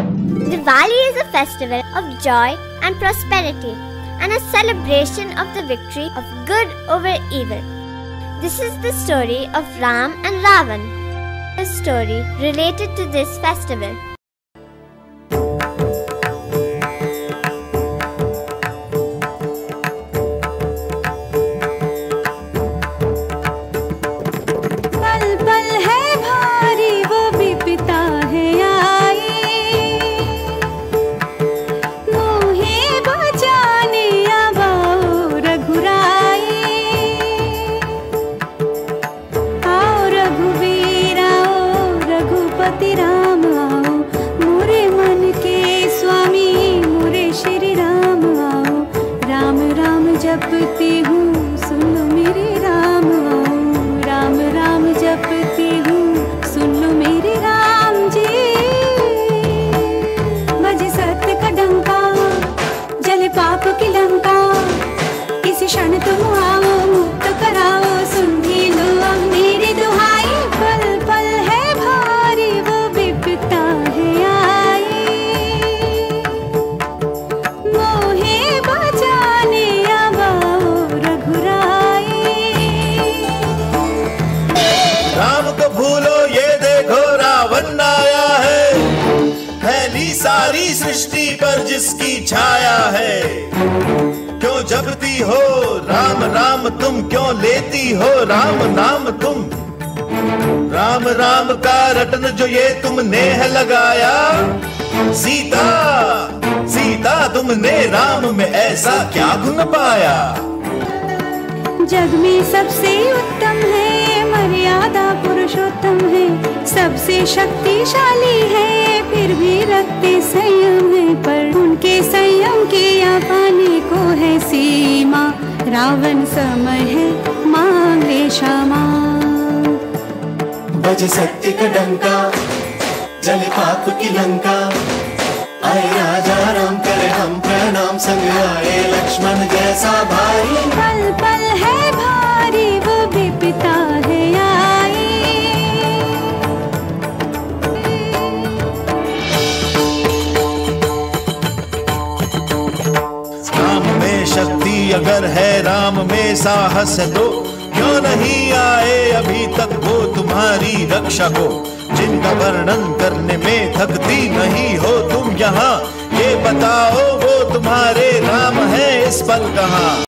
Diwali is a festival of joy and prosperity and a celebration of the victory of good over evil. This is the story of Ram and Ravan, a story related to this festival. Ram आओ मोरे मन के स्वामी, मोरे श्री राम आओ। राम राम जपती हूँ, सुन लो मेरे राम आओ। राम राम जपती हूँ, सुन लो मेरे राम जी। बजे सत्य का डंका, जले पाप की लंका। किसी क्षण तुम आओ, मुक्त कराओ, सुन भी लो अब मेरी दुहाई। पल पल है भारी वो विपदा है आई, मोहे बचाने अब आओ रघुराई। राम को भूलो ये देखो रावण आया है, फैली सारी सृष्टि पर जिसकी छाया है। क्यों जपती हो राम राम तुम, क्यों लेती हो राम नाम तुम। राम राम का रटन जो ये तुमने है लगाया, सीता सीता तुमने राम में ऐसा क्या गुण पाया। जग में सबसे उत्तम है, मर्यादा पुरुषोत्तम है, सबसे शक्तिशाली है, फिर भी रखते संयम है। पर उनके संयम के या पाने को है सीमा। रावण समय है मांगे क्षमा। बजे सत्य का डंका, जले पाप की लंका। आए राजा राम करे हम प्रणाम, संग आए लक्ष्मण जैसा भाई। पल पल है भारी वो विपदा है आई। राम में शक्ति अगर है, राम में साहस है तो क्यों नहीं आए अभी तक वो तुम्हारी रक्षा को। जिनका वर्णन करने में थकती नहीं हो तुम यहाँ, ये बताओ वो तुम्हारे राम है इस पल कहाँ।